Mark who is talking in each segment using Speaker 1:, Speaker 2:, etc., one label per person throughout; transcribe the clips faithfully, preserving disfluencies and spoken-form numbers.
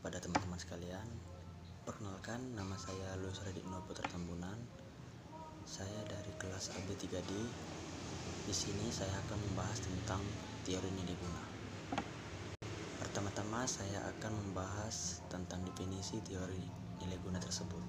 Speaker 1: kepada teman-teman sekalian. Perkenalkan, nama saya Luis Raditno Putra Tambunan. Saya dari kelas A B tiga D. Di sini saya akan membahas tentang teori nilai guna. Pertama-tama saya akan membahas tentang definisi teori nilai guna tersebut.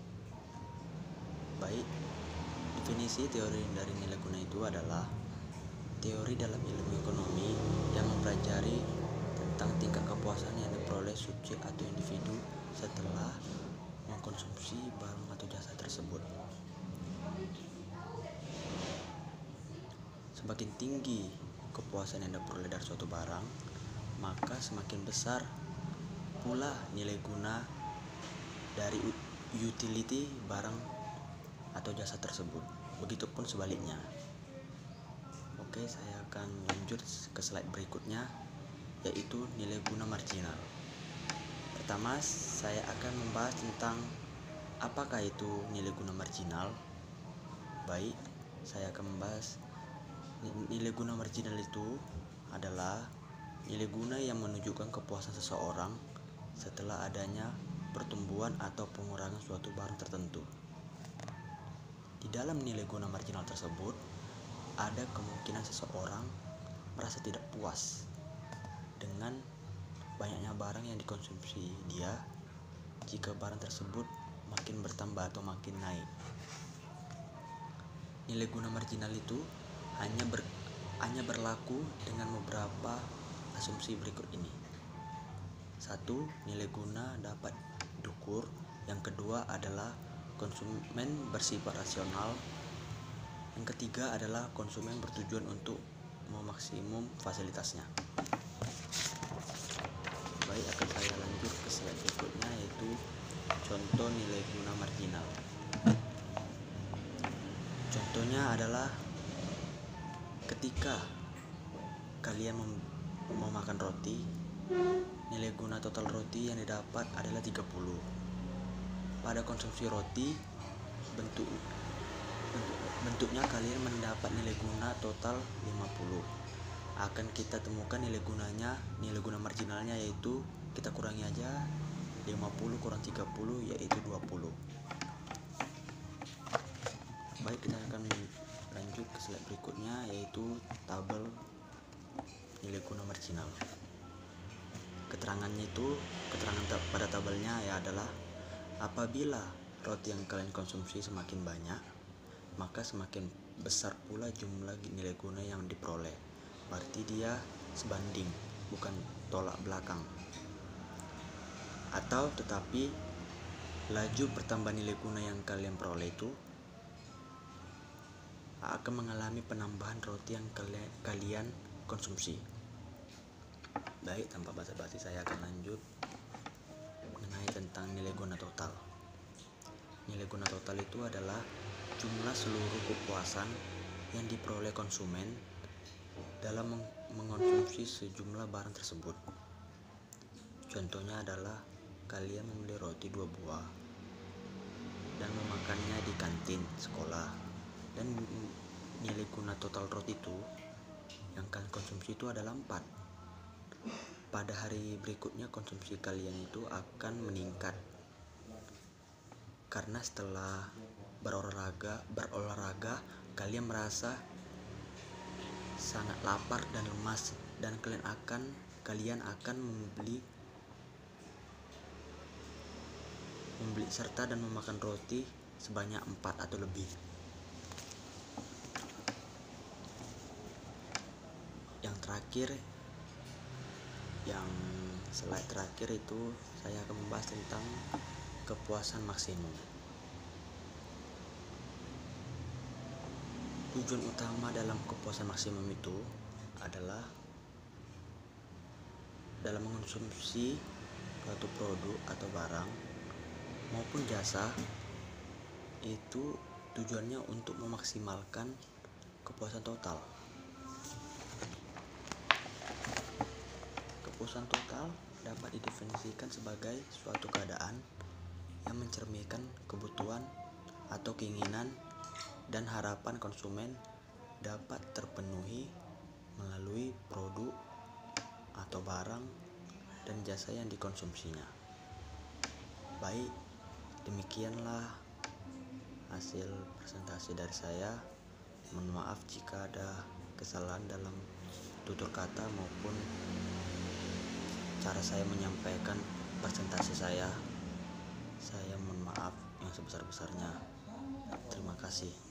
Speaker 1: Baik, definisi teori dari nilai guna itu adalah teori dalam ilmu ekonomi yang mempelajari tentang tingkat kepuasan yang diperoleh subjek atau individu setelah mengkonsumsi barang atau jasa tersebut. Semakin tinggi kepuasan yang diperoleh dari suatu barang, maka semakin besar pula nilai guna dari utility barang atau jasa tersebut. Begitupun sebaliknya. Oke, saya akan lanjut ke slide berikutnya, yaitu nilai guna marginal. Pertama, saya akan membahas tentang apakah itu nilai guna marginal. Baik, saya akan membahas nilai guna marginal itu adalah nilai guna yang menunjukkan kepuasan seseorang setelah adanya pertumbuhan atau pengurangan suatu barang tertentu. Di dalam nilai guna marginal tersebut, ada kemungkinan seseorang merasa tidak puas dengan banyaknya barang yang dikonsumsi dia jika barang tersebut makin bertambah atau makin naik. Nilai guna marginal itu hanya ber, hanya berlaku dengan beberapa asumsi berikut ini. Satu, nilai guna dapat diukur. Yang kedua adalah konsumen bersifat rasional. Yang ketiga adalah konsumen bertujuan untuk memaksimum fasilitasnya. Baik, akan saya lanjut ke slide berikutnya, yaitu contoh nilai guna marginal. Contohnya adalah ketika kalian mem- memakan roti, nilai guna total roti yang didapat adalah tiga puluh. Pada konsumsi roti, bentuk, bentuk bentuknya kalian mendapat nilai guna total lima puluh. Akan kita temukan nilai gunanya, nilai guna marginalnya, yaitu kita kurangi aja lima puluh kurang tiga puluh, yaitu dua puluh. Baik, kita akan lanjut ke slide berikutnya, yaitu tabel nilai guna marginal. Keterangannya itu, keterangan pada tabelnya ya adalah apabila roti yang kalian konsumsi semakin banyak, maka semakin besar pula jumlah nilai guna yang diperoleh. Berarti dia sebanding, bukan tolak belakang. Atau tetapi laju pertambahan nilai guna yang kalian peroleh itu akan mengalami penambahan roti yang kalian, kalian konsumsi. Baik, tanpa basa-basi saya akan lanjut mengenai tentang nilai guna total. Nilai guna total itu adalah jumlah seluruh kepuasan yang diperoleh konsumen dalam mengkonsumsi sejumlah barang tersebut. Contohnya adalah kalian membeli roti dua buah dan memakannya di kantin sekolah, dan nilai guna total roti itu yang kalian konsumsi itu adalah empat. Pada hari berikutnya konsumsi kalian itu akan meningkat karena setelah berolahraga berolahraga kalian merasa sangat lapar dan lemas, dan kalian akan kalian akan membeli membeli serta dan memakan roti sebanyak empat atau lebih. Yang terakhir, yang slide terakhir itu saya akan membahas tentang kepuasan maksimum. Tujuan utama dalam kepuasan maksimum itu adalah dalam mengonsumsi suatu produk atau barang maupun jasa, itu tujuannya untuk memaksimalkan kepuasan total. Kepuasan total dapat didefinisikan sebagai suatu keadaan yang mencerminkan kebutuhan atau keinginan dan harapan konsumen dapat terpenuhi melalui produk atau barang dan jasa yang dikonsumsinya. Baik, demikianlah hasil presentasi dari saya. Mohon maaf jika ada kesalahan dalam tutur kata maupun cara saya menyampaikan presentasi saya. Saya mohon maaf yang sebesar-besarnya. Terima kasih.